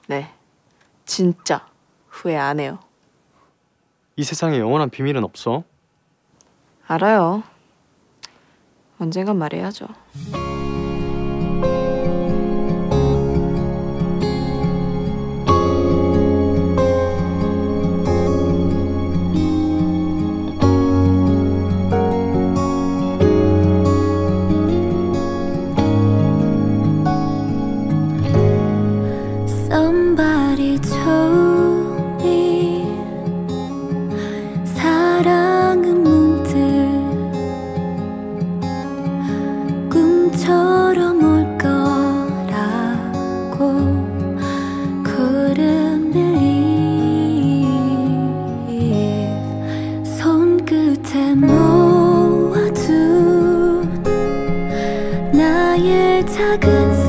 네, 진짜 후회 안 해요. 이 세상에 영원한 비밀은 없어. 알아요. 언젠간 말해야죠. Somebody told me 사랑은 문득 꿈처럼 올 거라고 Couldn't believe 손끝에 모아둔 나의 작은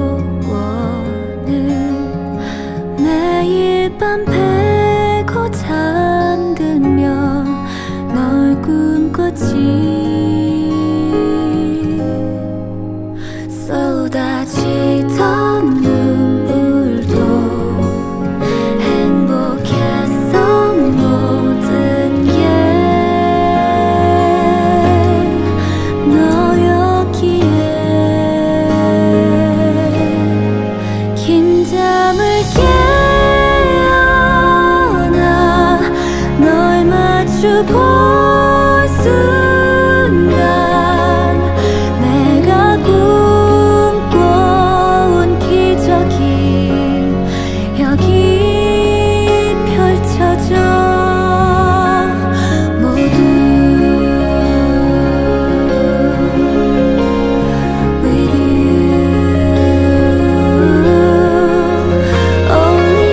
매일 밤 베고 잠들며 널 꿈꿨지. 쏟아지던 눈물도 행복했어. 모든 게 너였기에 긴 잠을 볼 순간 내가 꿈꿔온 기적이 여기 펼쳐져 모두 with you, only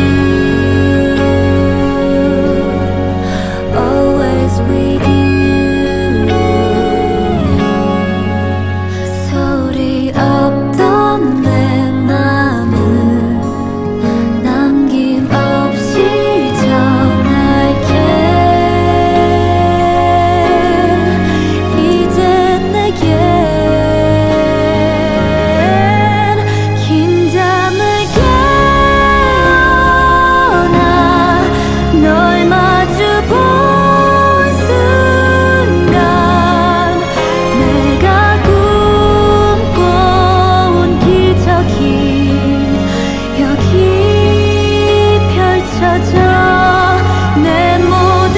you, always with you. 소리 없던 내 맘을 남김없이 전할게. 이제 내겐 긴 잠을 깨어나 널 마주 볼 순간 내가 꿈꿔온 기적이 여기 펼쳐져 내 모든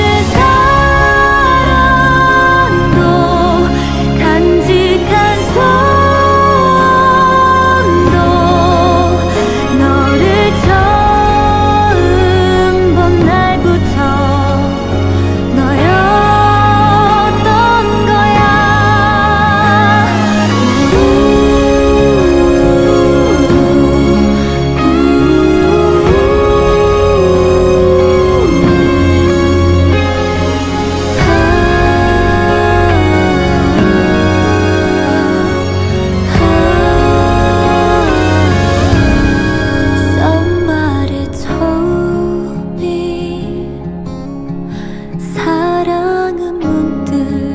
사랑도 간직한 손도 너를 처음 본 날부터 너였던 거야. Somebody told me 사랑은 문득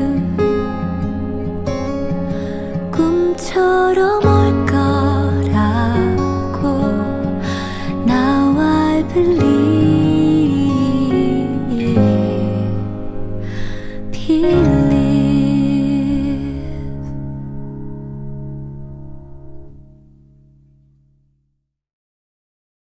꿈처럼 올 거라고 Now I believe